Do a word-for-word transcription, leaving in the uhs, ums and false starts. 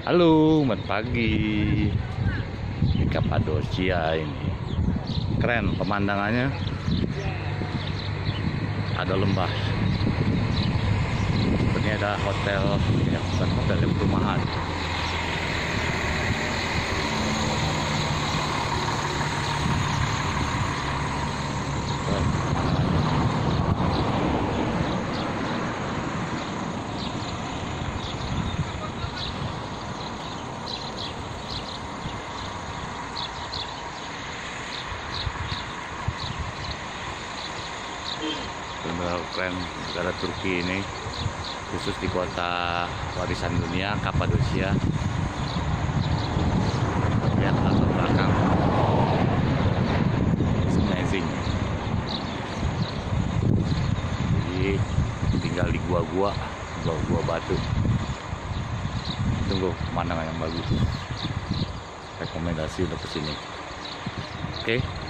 Halo, selamat pagi di Kapadocia ini. Keren pemandangannya. Ada lembah. Ini ada hotel, ya bukan hotel, ya perumahan. Benar keren negara Turki ini, khusus di kota warisan dunia Kapadocia. Lihat latar belakang, it's amazing. Jadi tinggal di gua-gua, gua-gua batu. Tunggu pemandangan yang bagus. Rekomendasi untuk kesini. Oke. Okay.